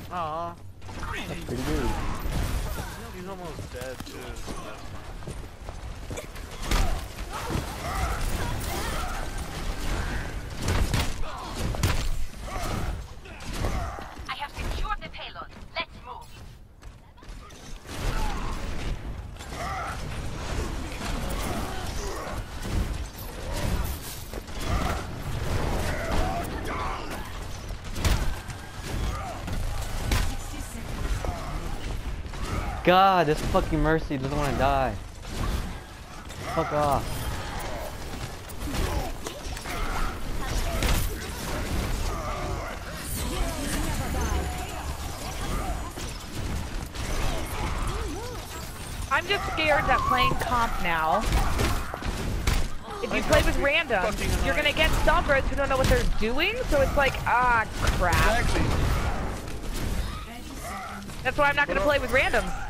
Aw. That's pretty good. He's almost dead too. I have secured the payload. Let's move. God, this fucking Mercy doesn't want to die. Fuck off. I'm just scared that playing comp now, if you play with randoms, you're gonna get stompers who don't know what they're doing, so it's like, ah, crap. Exactly. That's why I'm not gonna play with randoms.